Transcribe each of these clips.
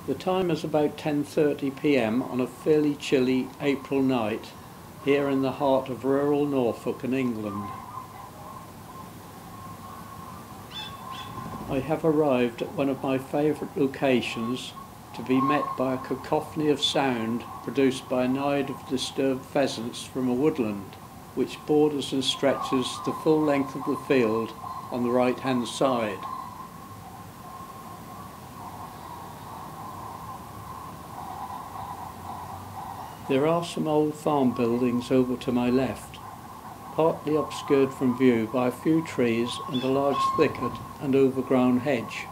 The time is about 10:30 p.m. on a fairly chilly April night here in the heart of rural Norfolk in England. I have arrived at one of my favourite locations to be met by a cacophony of sound produced by a nide of disturbed pheasants from a woodland which borders and stretches the full length of the field on the right hand side. There are some old farm buildings over to my left, partly obscured from view by a few trees and a large thicket and overgrown hedge.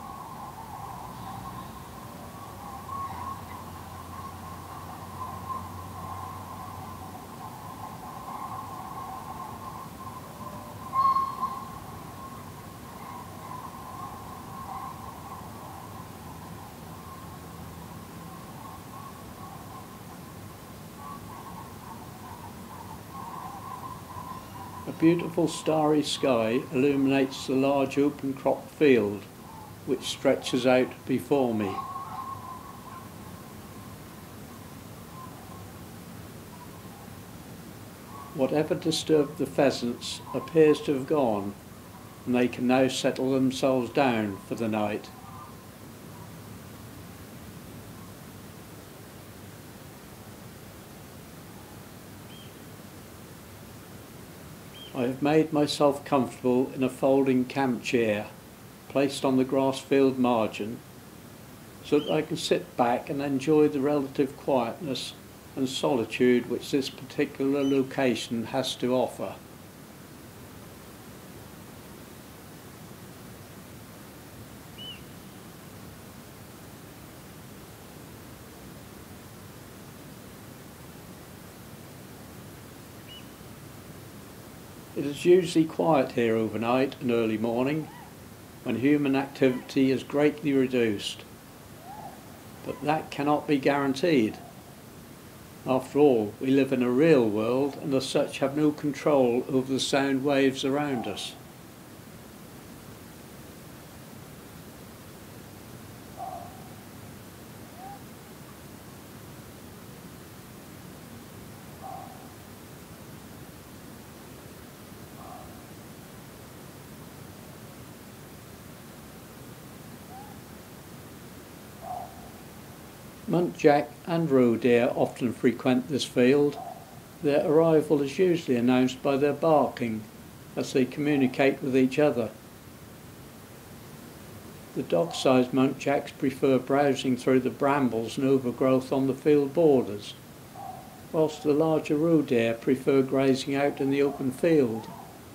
A beautiful starry sky illuminates the large open crop field which stretches out before me. Whatever disturbed the pheasants appears to have gone, and they can now settle themselves down for the night. I have made myself comfortable in a folding camp chair placed on the grass field margin so that I can sit back and enjoy the relative quietness and solitude which this particular location has to offer. It is usually quiet here overnight and early morning, when human activity is greatly reduced. But that cannot be guaranteed. After all, we live in a real world and as such have no control over the sound waves around us. Muntjac and roe deer often frequent this field. Their arrival is usually announced by their barking as they communicate with each other. The dog-sized muntjacs prefer browsing through the brambles and overgrowth on the field borders, whilst the larger roe deer prefer grazing out in the open field.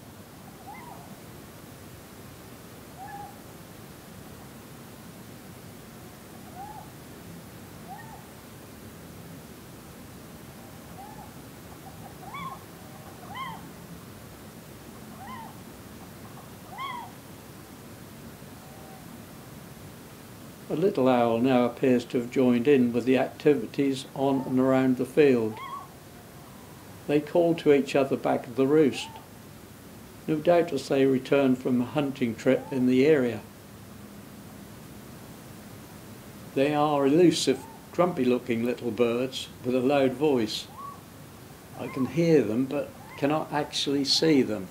A little owl now appears to have joined in with the activities on and around the field. They call to each other back at the roost, no doubt as they return from a hunting trip in the area. They are elusive, grumpy-looking little birds with a loud voice. I can hear them but cannot actually see them.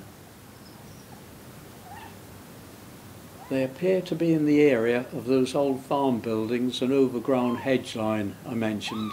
They appear to be in the area of those old farm buildings and overgrown hedge line I mentioned.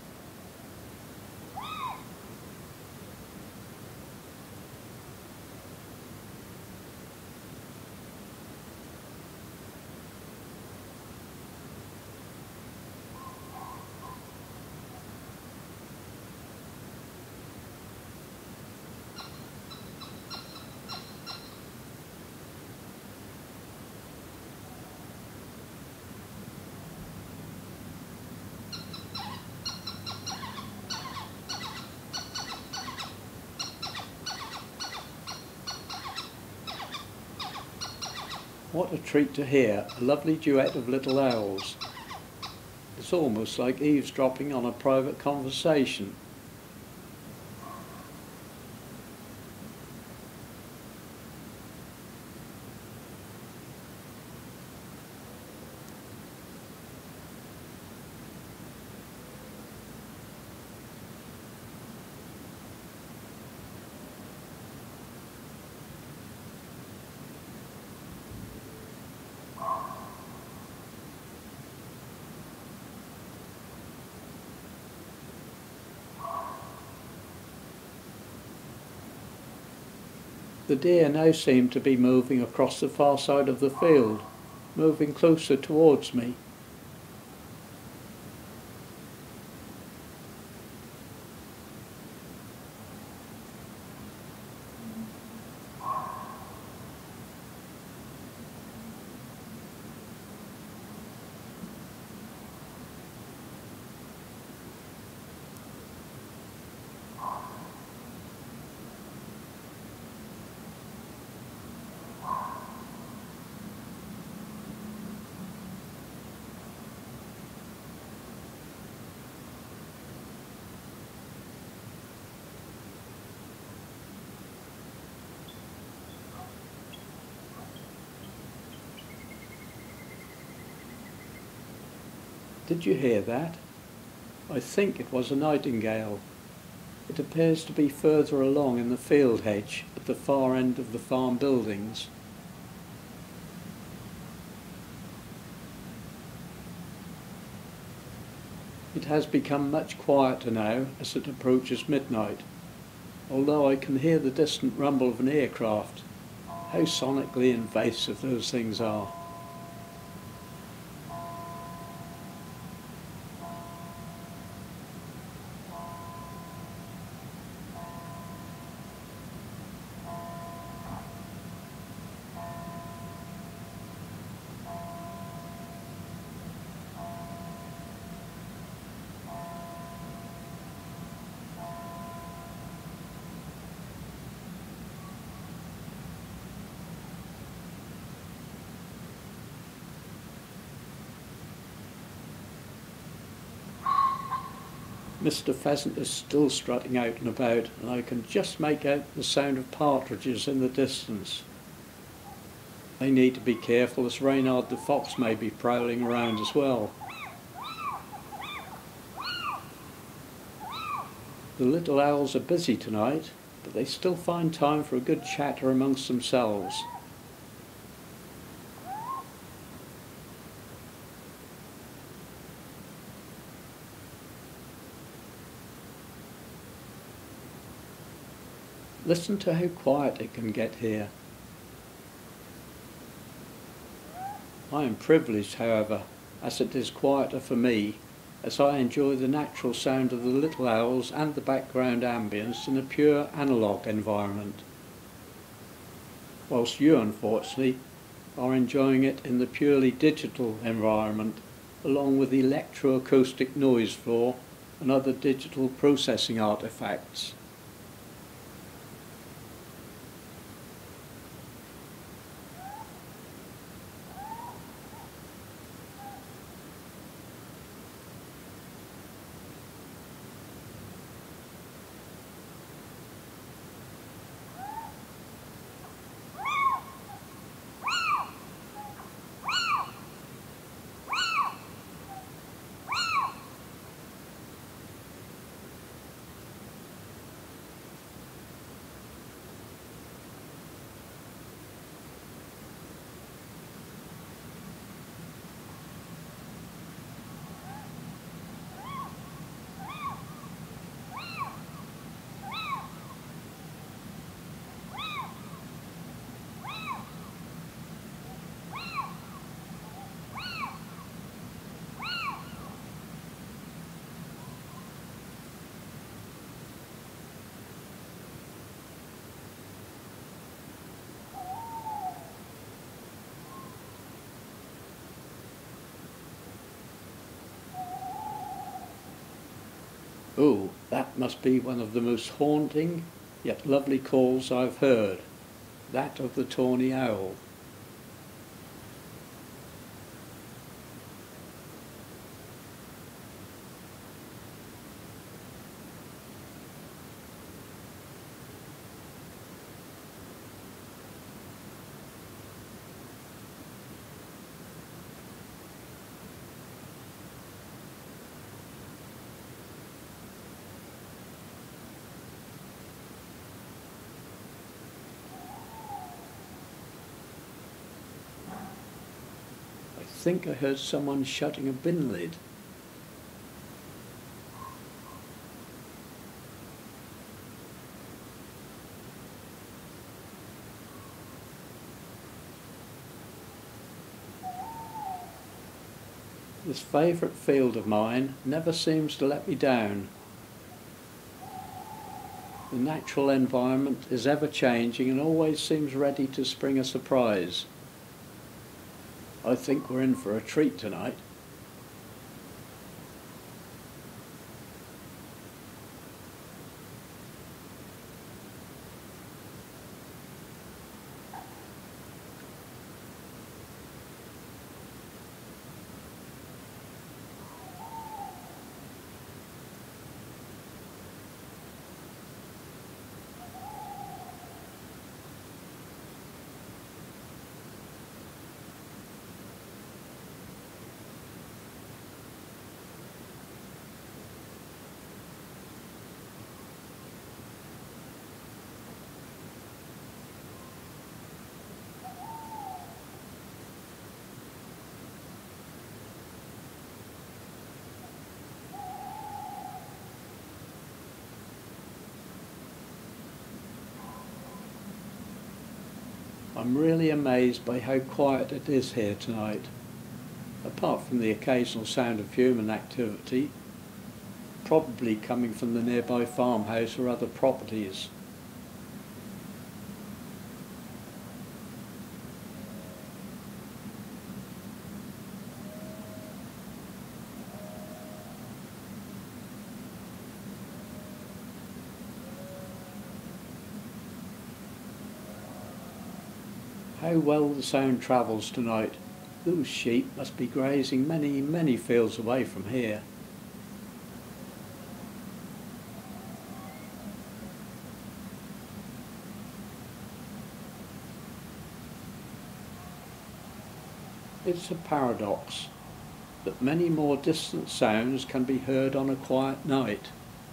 What a treat to hear a lovely duet of little owls. It's almost like eavesdropping on a private conversation. The deer now seem to be moving across the far side of the field, moving closer towards me. Did you hear that? I think it was a nightingale. It appears to be further along in the field hedge at the far end of the farm buildings. It has become much quieter now as it approaches midnight, although I can hear the distant rumble of an aircraft. How sonically invasive those things are. Mr. Pheasant is still strutting out and about, and I can just make out the sound of partridges in the distance. They need to be careful, as Reynard the fox may be prowling around as well. The little owls are busy tonight, but they still find time for a good chatter amongst themselves. Listen to how quiet it can get here. I am privileged, however, as it is quieter for me, as I enjoy the natural sound of the little owls and the background ambience in a pure analogue environment, whilst you, unfortunately, are enjoying it in the purely digital environment, along with the electroacoustic noise floor and other digital processing artefacts. Oh, that must be one of the most haunting yet lovely calls I've heard, that of the tawny owl. I think I heard someone shutting a bin lid. This favourite field of mine never seems to let me down. The natural environment is ever changing and always seems ready to spring a surprise. I think we're in for a treat tonight. I'm really amazed by how quiet it is here tonight, apart from the occasional sound of human activity, probably coming from the nearby farmhouse or other properties. How well the sound travels tonight. Those sheep must be grazing many, many fields away from here. It's a paradox that many more distant sounds can be heard on a quiet night.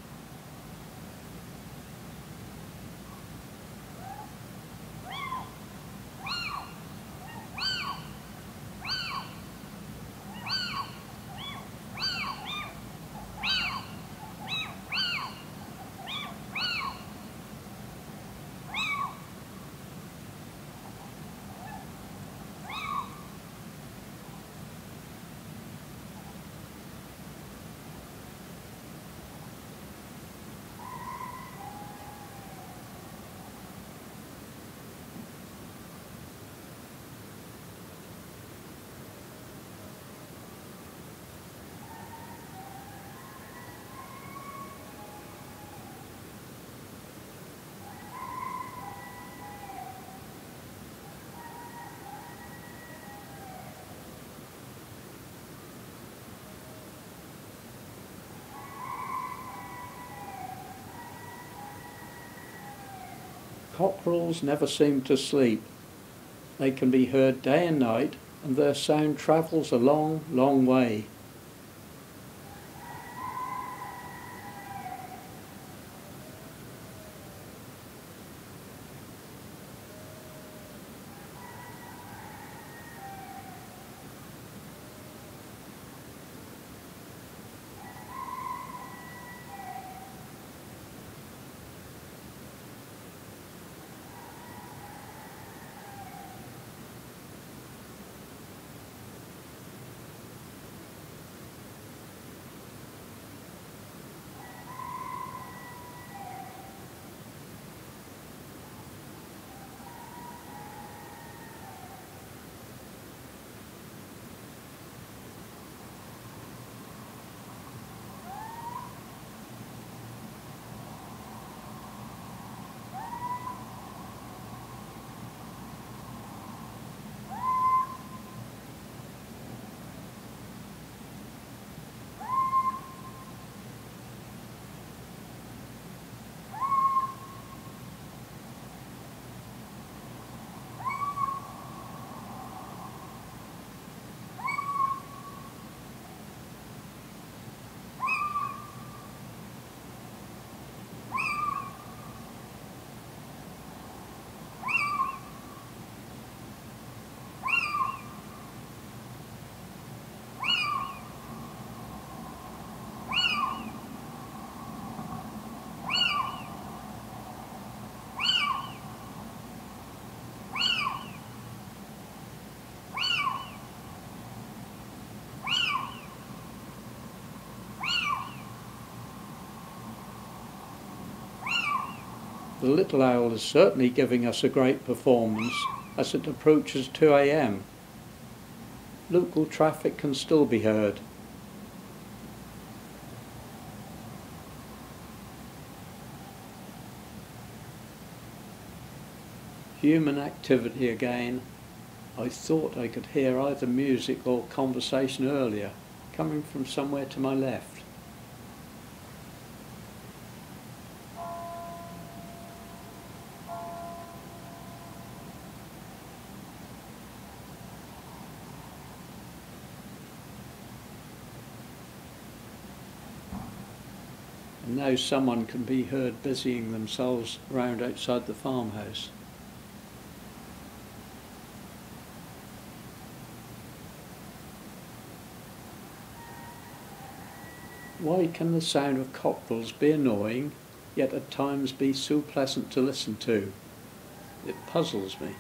Cockerels never seem to sleep. They can be heard day and night, and their sound travels a long, long way. The little owl is certainly giving us a great performance as it approaches 2 a.m. Local traffic can still be heard. Human activity again. I thought I could hear either music or conversation earlier, coming from somewhere to my left. And now someone can be heard busying themselves around outside the farmhouse. Why can the sound of cockerels be annoying, yet at times be so pleasant to listen to? It puzzles me.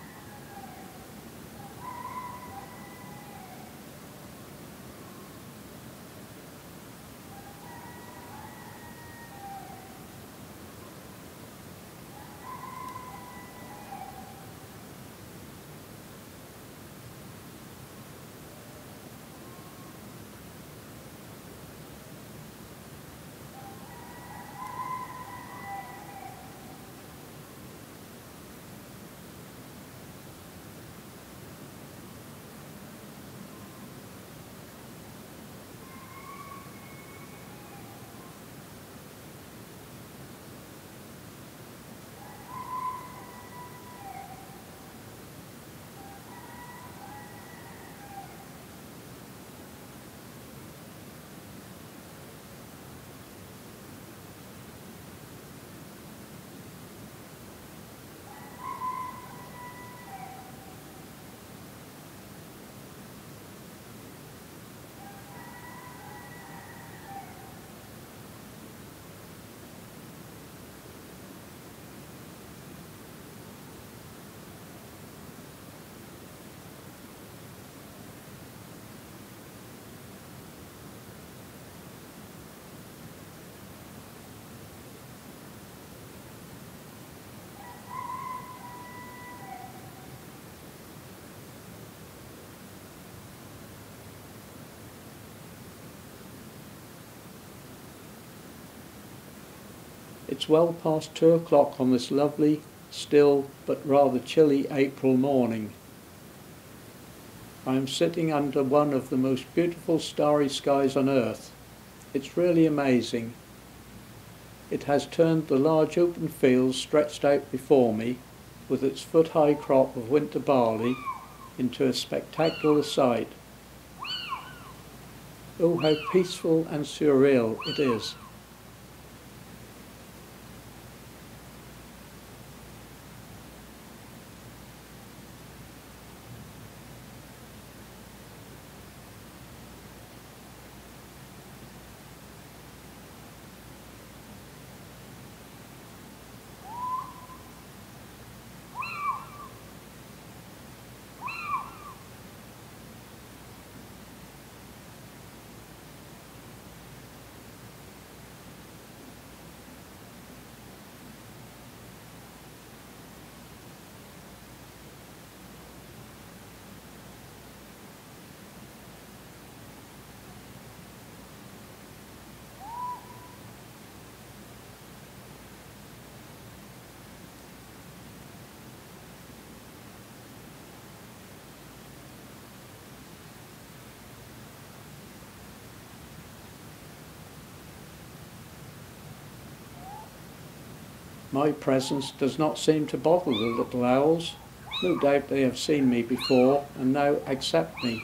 It's well past 2 o'clock on this lovely, still but rather chilly April morning. I am sitting under one of the most beautiful starry skies on earth. It's really amazing. It has turned the large open fields stretched out before me, with its foot-high crop of winter barley, into a spectacular sight. Oh, how peaceful and surreal it is. My presence does not seem to bother the little owls. No doubt they have seen me before and now accept me.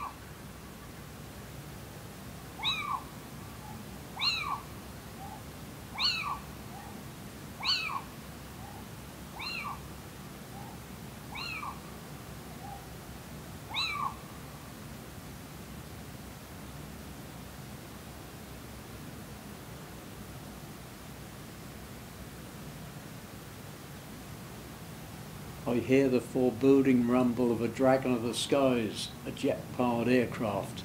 I hear the foreboding rumble of a dragon of the skies, a jet-powered aircraft.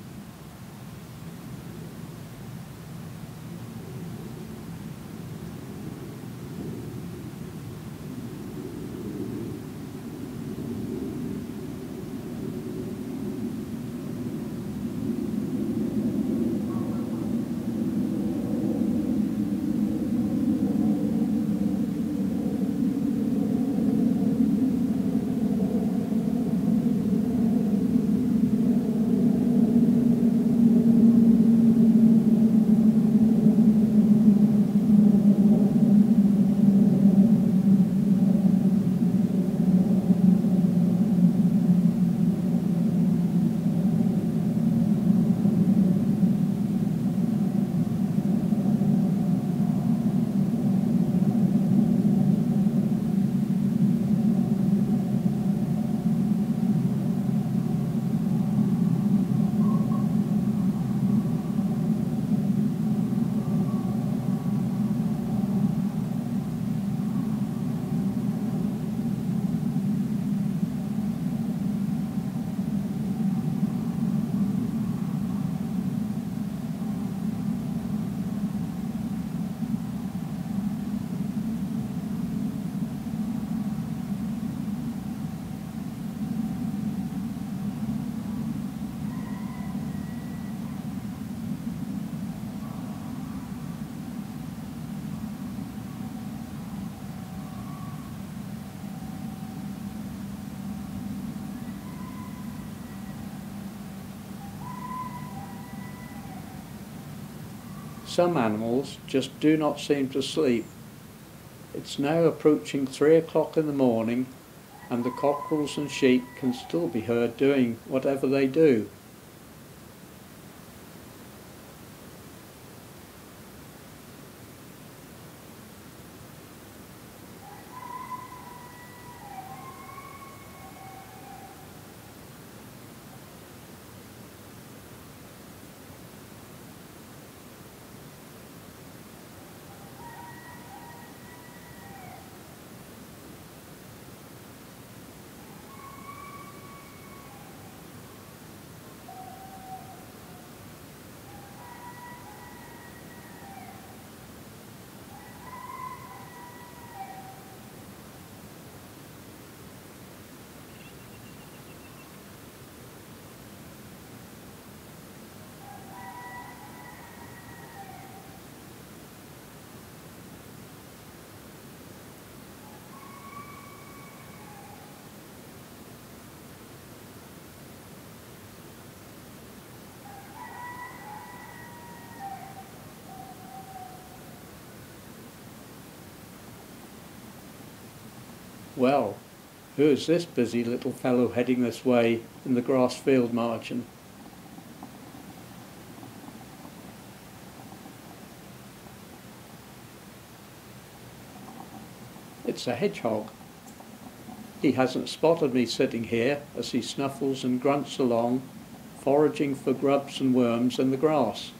Some animals just do not seem to sleep. It's now approaching 3 o'clock in the morning, and the cockerels and sheep can still be heard doing whatever they do. Well, who is this busy little fellow heading this way in the grass field margin? It's a hedgehog. He hasn't spotted me sitting here as he snuffles and grunts along, foraging for grubs and worms in the grass.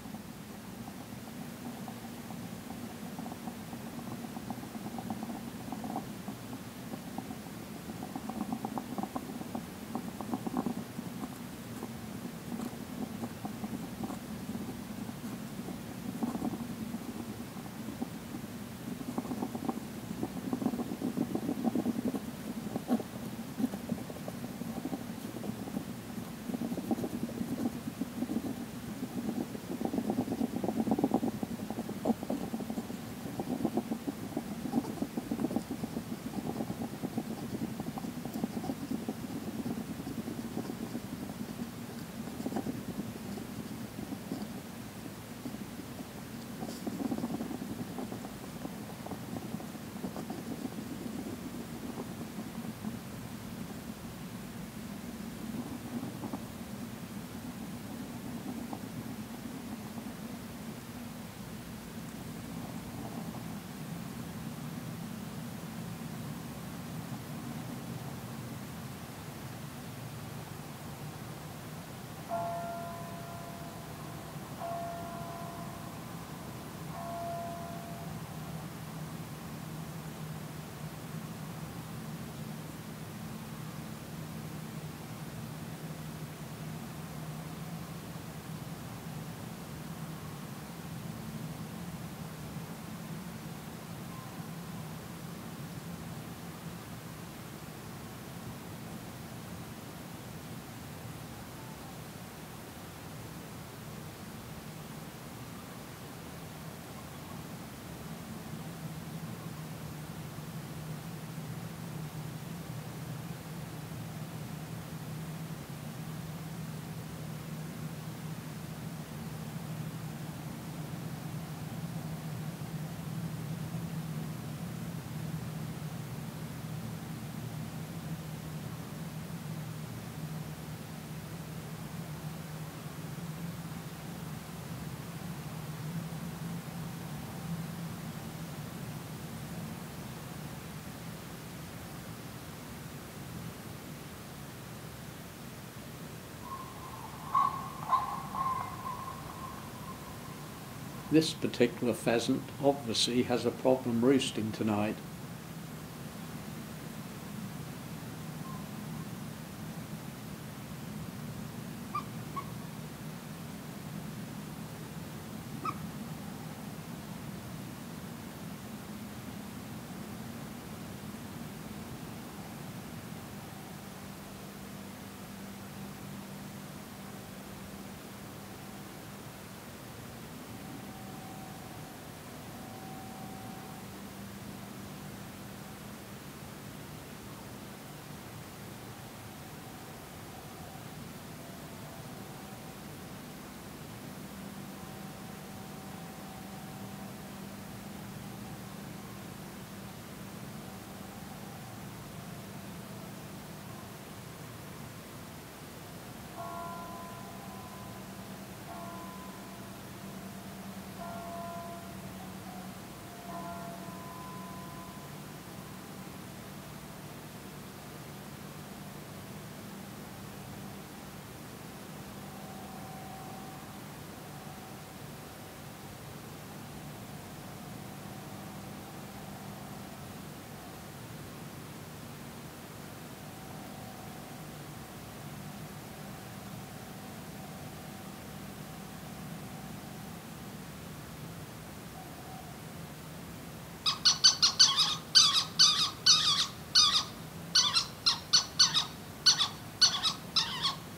This particular pheasant obviously has a problem roosting tonight.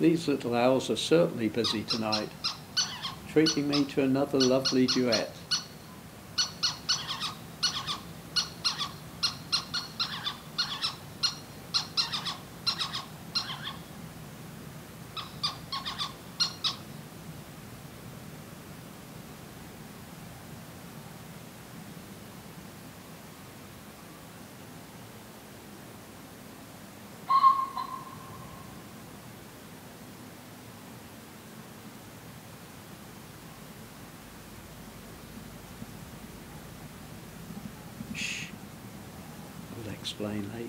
These little owls are certainly busy tonight, treating me to another lovely duet. Shh, I'll explain later.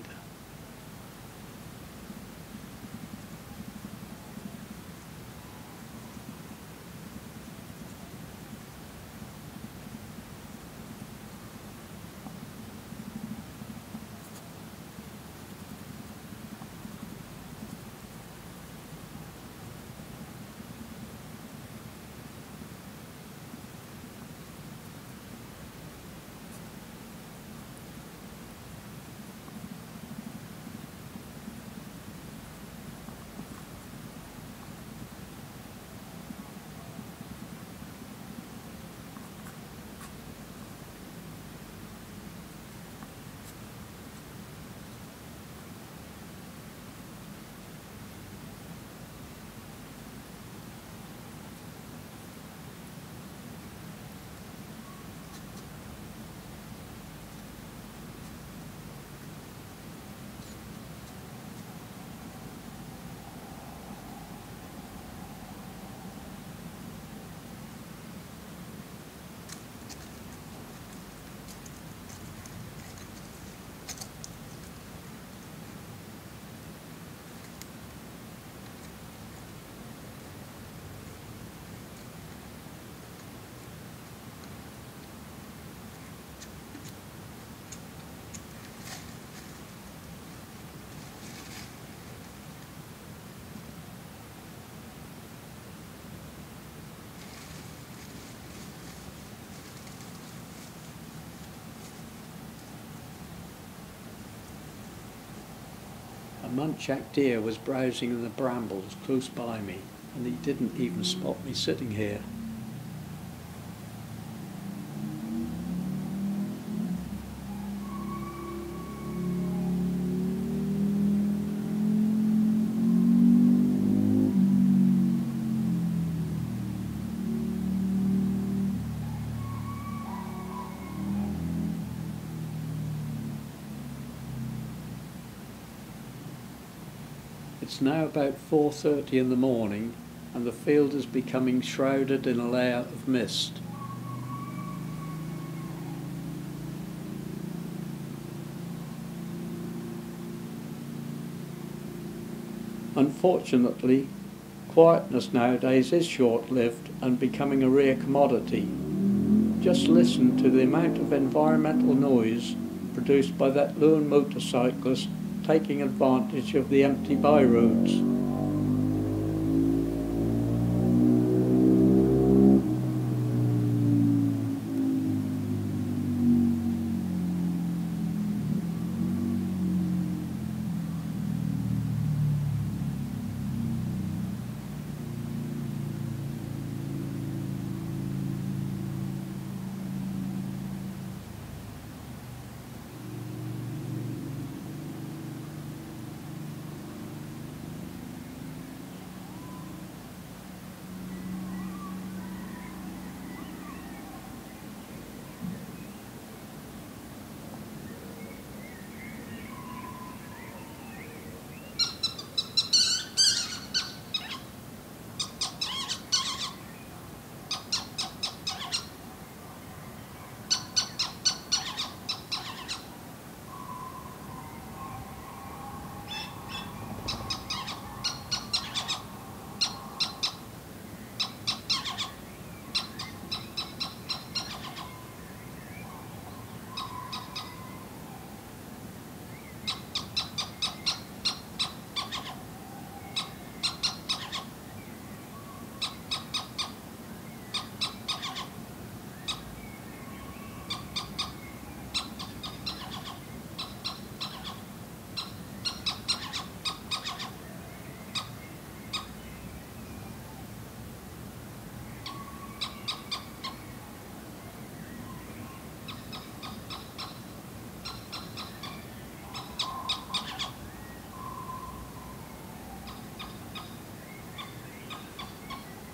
A muntjac deer was browsing in the brambles close by me, and he didn't even spot me sitting here. It's now about 4:30 in the morning, and the field is becoming shrouded in a layer of mist. Unfortunately, quietness nowadays is short-lived and becoming a rare commodity. Just listen to the amount of environmental noise produced by that lone motorcyclist taking advantage of the empty byroads.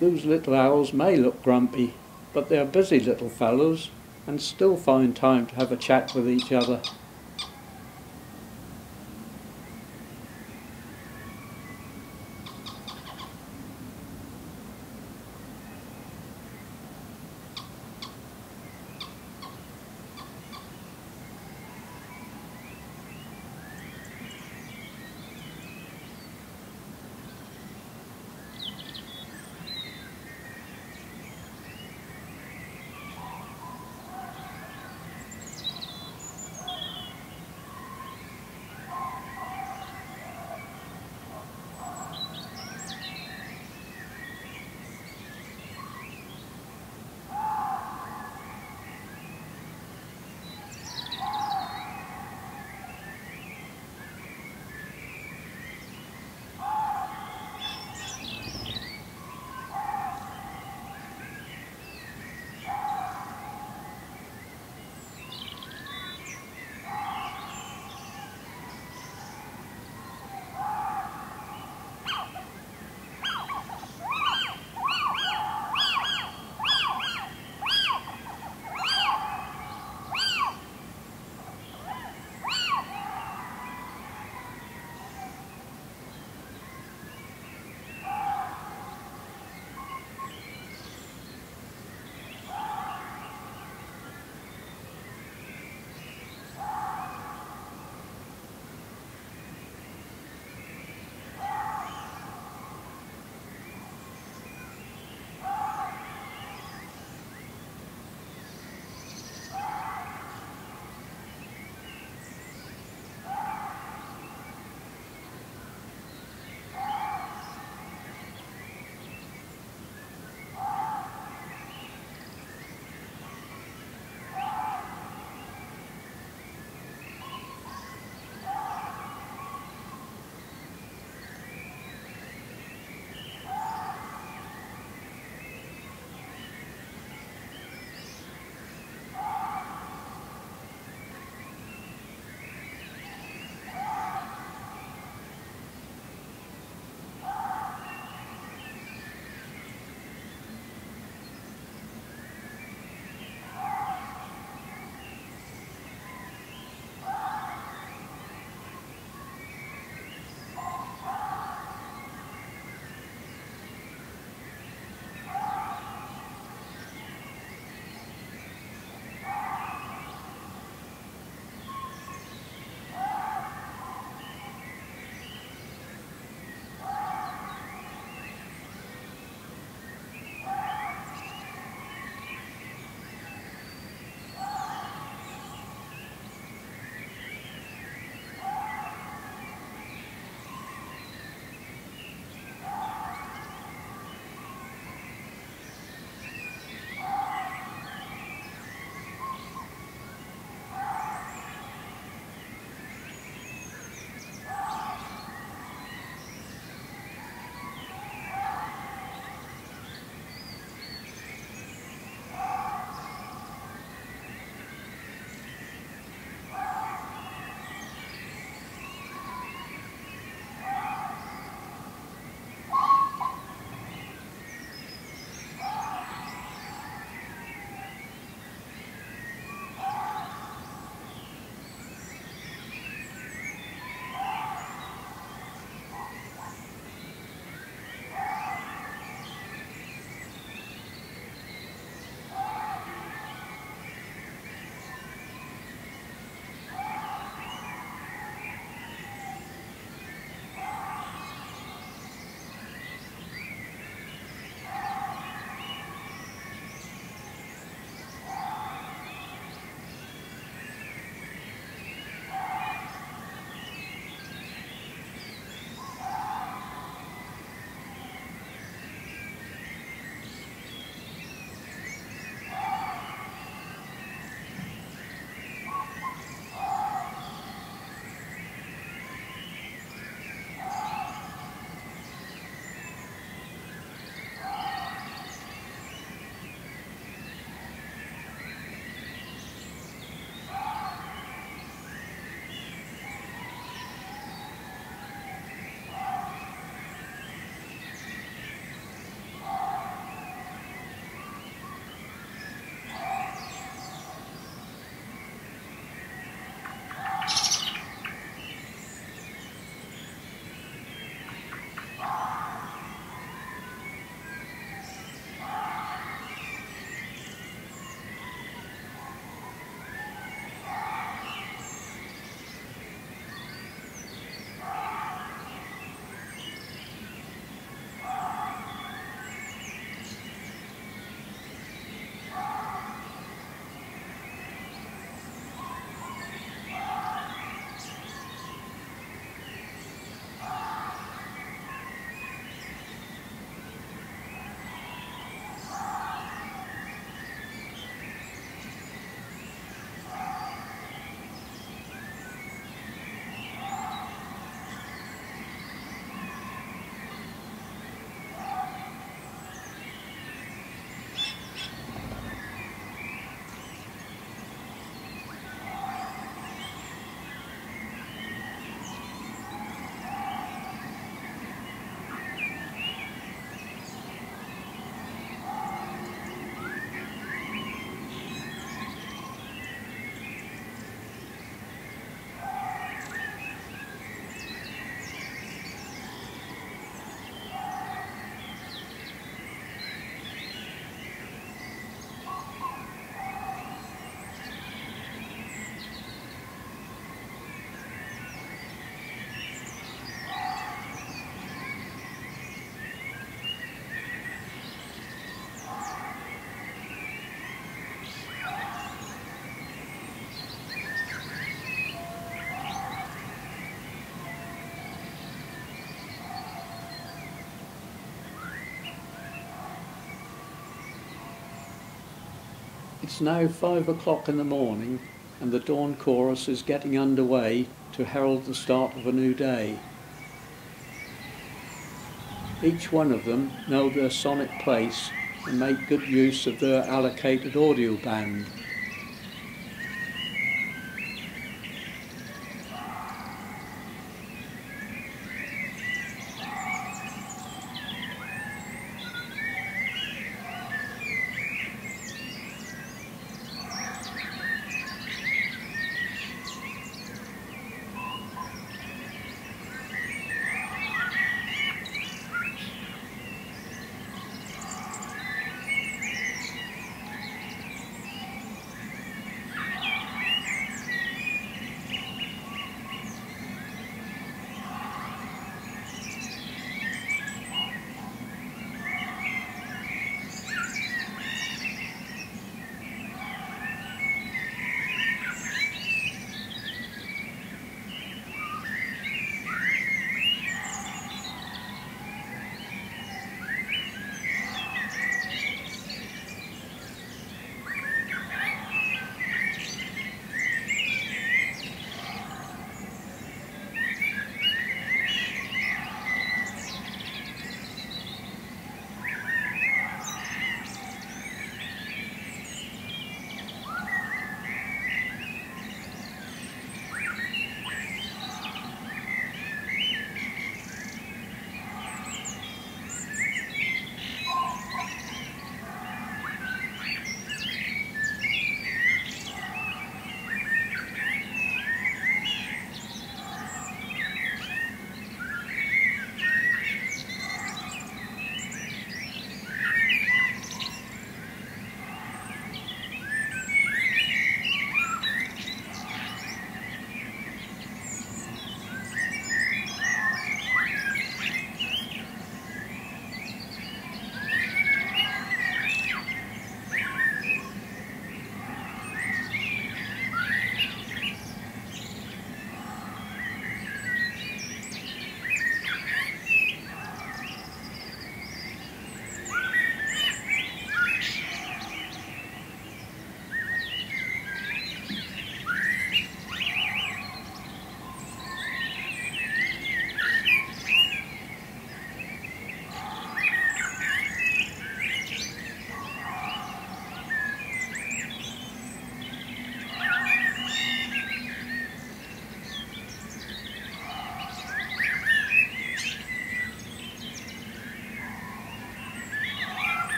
Those little owls may look grumpy, but they are busy little fellows and still find time to have a chat with each other. It's now 5 o'clock in the morning and the dawn chorus is getting underway to herald the start of a new day. Each one of them know their sonic place and make good use of their allocated audio band.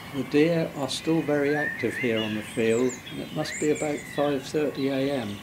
The deer are still very active here on the field, and it must be about 5:30 a.m.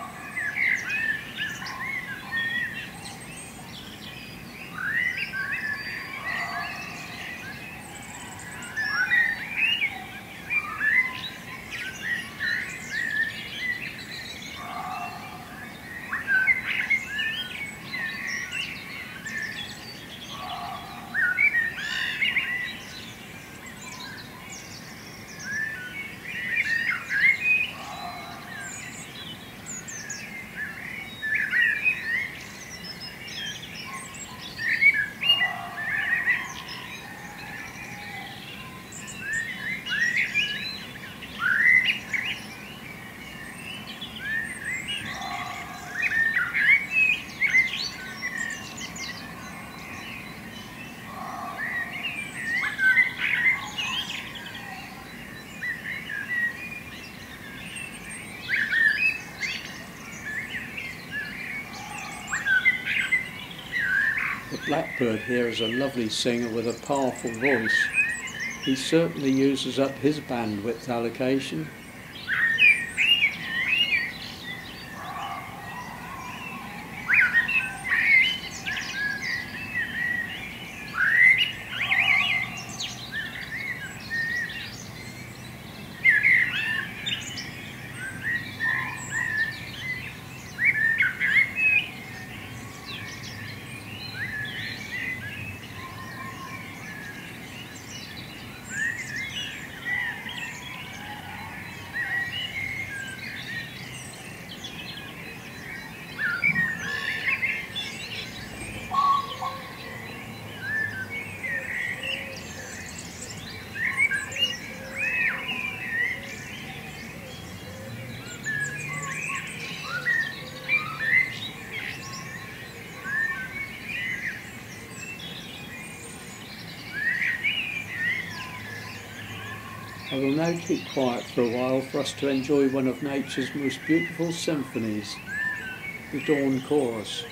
The blackbird here is a lovely singer with a powerful voice. He certainly uses up his bandwidth allocation. I will now keep quiet for a while for us to enjoy one of nature's most beautiful symphonies, the Dawn Chorus.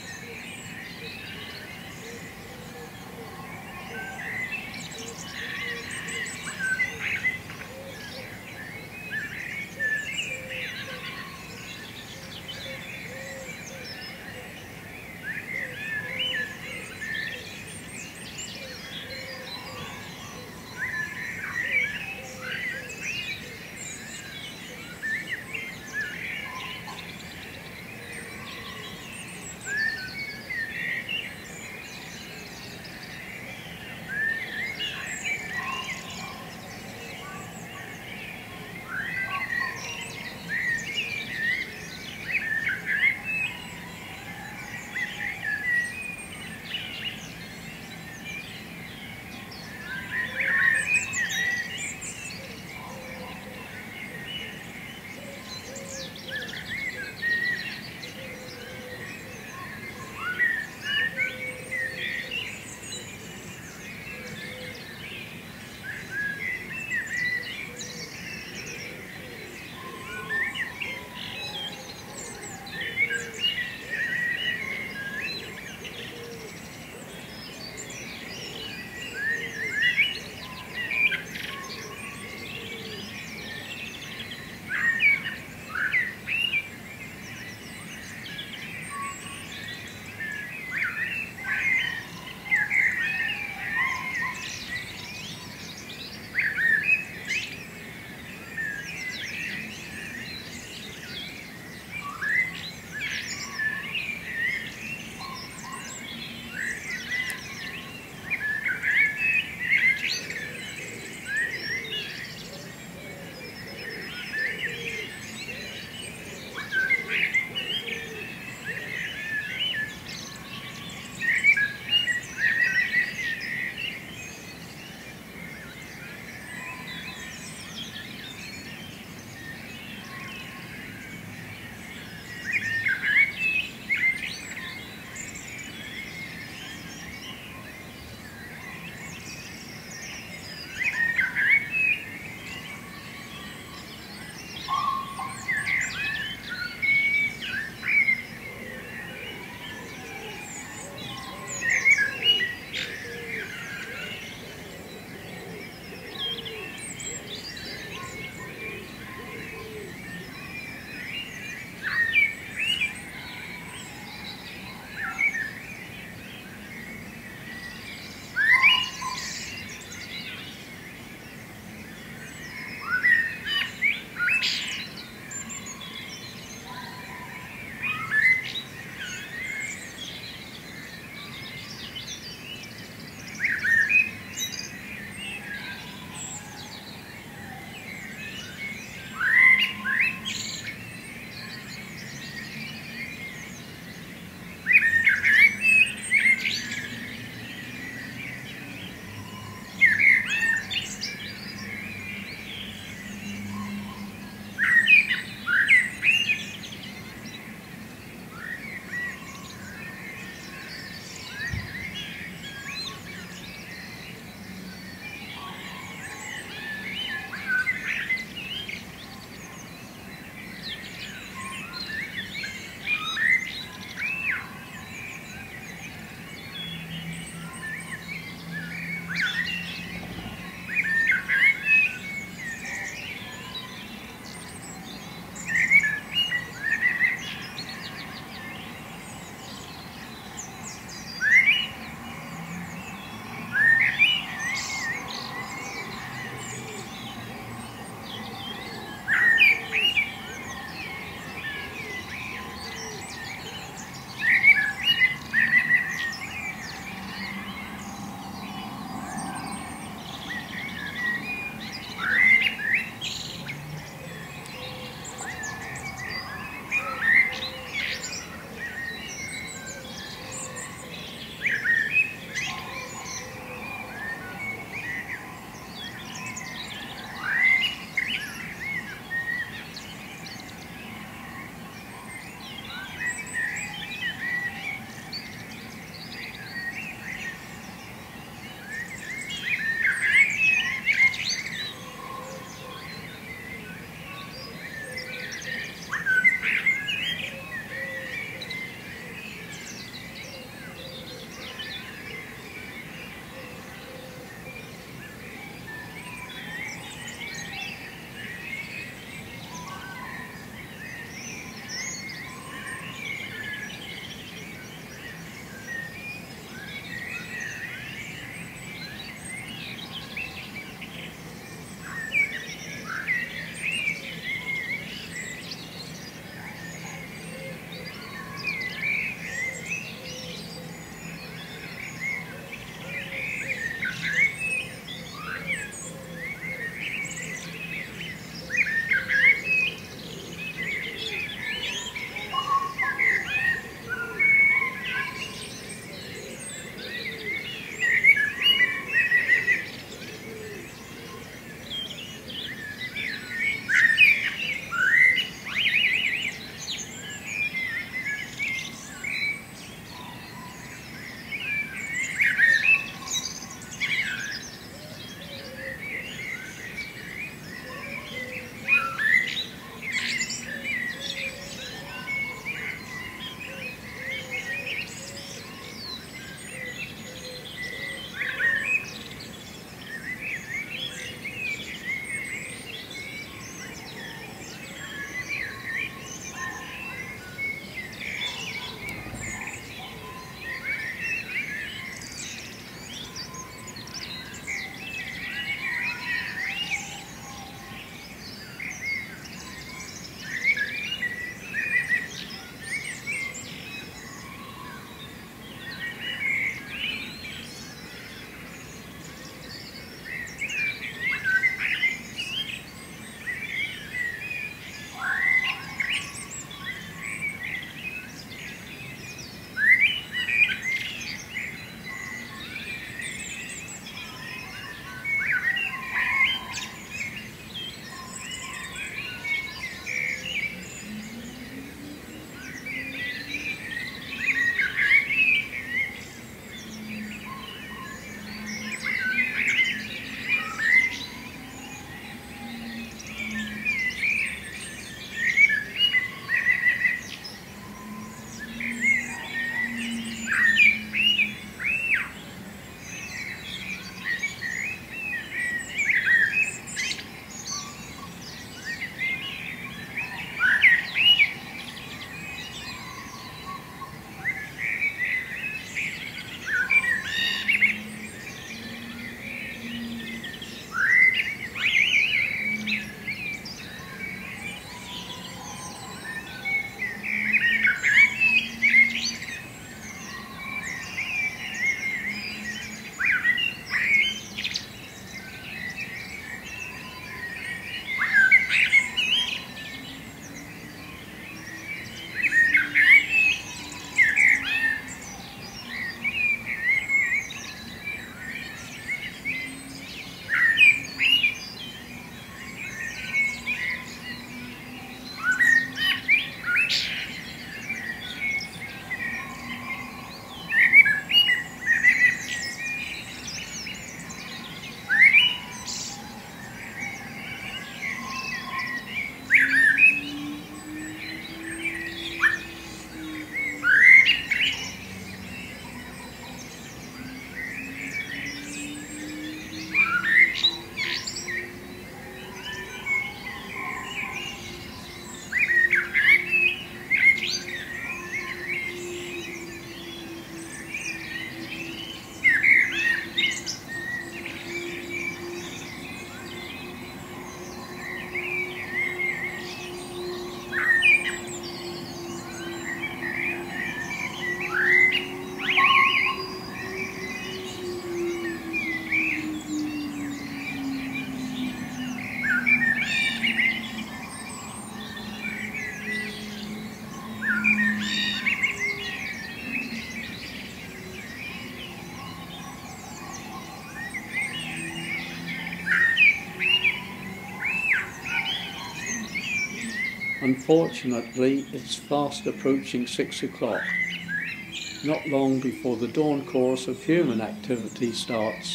Unfortunately, it's fast approaching 6 o'clock, not long before the dawn chorus of human activity starts.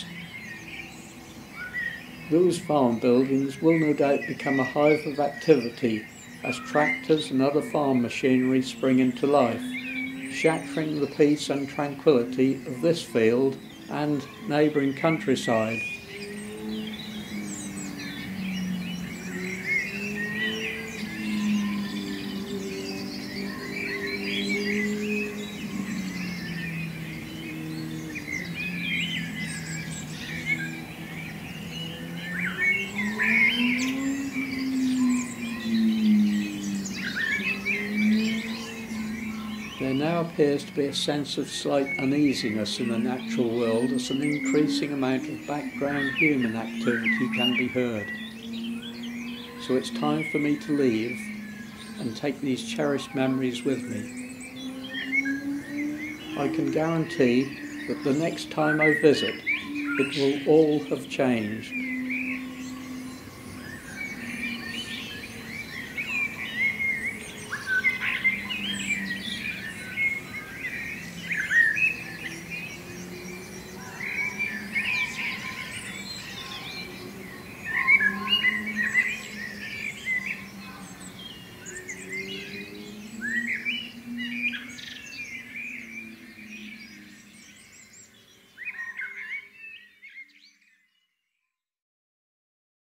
Those farm buildings will no doubt become a hive of activity as tractors and other farm machinery spring into life, shattering the peace and tranquility of this field and neighbouring countryside. There now appears to be a sense of slight uneasiness in the natural world as an increasing amount of background human activity can be heard. So it's time for me to leave and take these cherished memories with me. I can guarantee that the next time I visit, it will all have changed.